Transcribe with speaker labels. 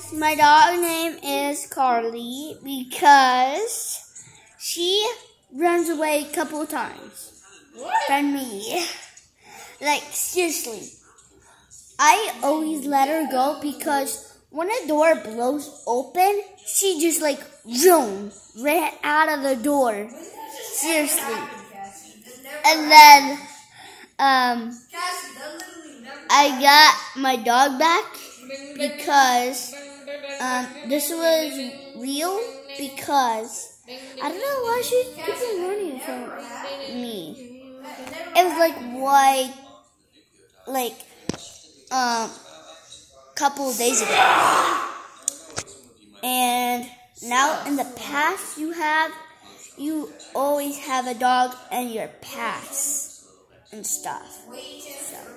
Speaker 1: My dog name is Carly because she runs away a couple of times from me. Like, seriously. I always let her go because when a door blows open, she just like ran out of the door. Seriously. And then I got my dog back because this was real because I don't know why she keeps on running from me. It was like couple of days ago. And now in the past you always have a dog in your past and stuff. So